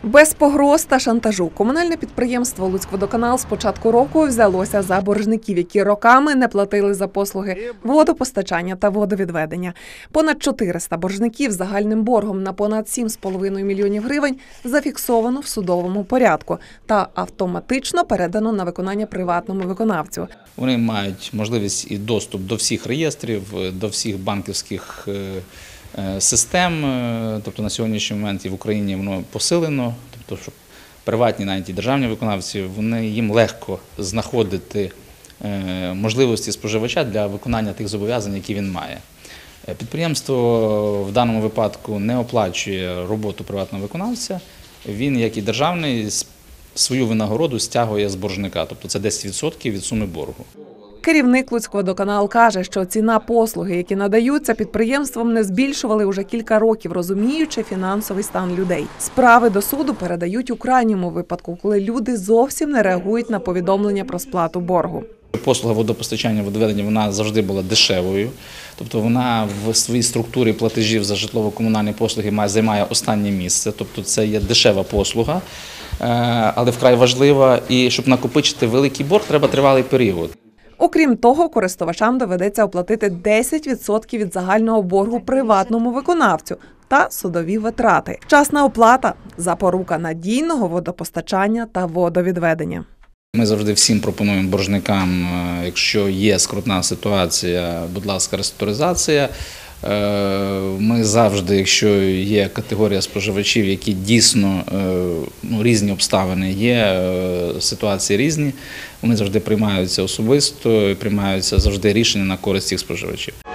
Без погроз та шантажу комунальне підприємство «Луцькводоканал» з початку року взялося за боржників, які роками не платили за послуги водопостачання та водовідведення. Понад 400 боржників з загальним боргом на понад 7,5 мільйонів гривень зафіксовано в судовому порядку та автоматично передано на виконання приватному виконавцю. Вони мають можливість і доступ до всіх реєстрів, до всіх банківських систем, тобто на сьогоднішній момент і в Україні воно посилено, тобто що приватні, навіть і державні виконавці, їм легко знаходити можливості споживача для виконання тих зобов'язань, які він має. Підприємство в даному випадку не оплачує роботу приватного виконавця, він, як і державний, свою винагороду стягує з боржника, тобто це 10% від суми боргу. Керівник «Луцькводоканал» каже, що ціна послуги, які надаються підприємством, не збільшували уже кілька років, розуміючи фінансовий стан людей. Справи до суду передають у крайньому випадку, коли люди зовсім не реагують на повідомлення про сплату боргу. Послуга водопостачання, водовідведення, вона завжди була дешевою, тобто вона в своїй структурі платежів за житлово-комунальні послуги займає останнє місце, тобто це є дешева послуга, але вкрай важлива, і щоб накопичити великий борг, треба тривалий період. Окрім того, користувачам доведеться оплатити 10% від загального боргу приватному виконавцю та судові витрати. Вчасна оплата – запорука надійного водопостачання та водовідведення. Ми завжди всім пропонуємо боржникам, якщо є скрутна ситуація, будь ласка, реструктуризація. Ми завжди, якщо є категорія споживачів, які дійсно різні обставини, є ситуації різні, вони завжди приймаються особисто, приймаються завжди рішення на користь цих споживачів.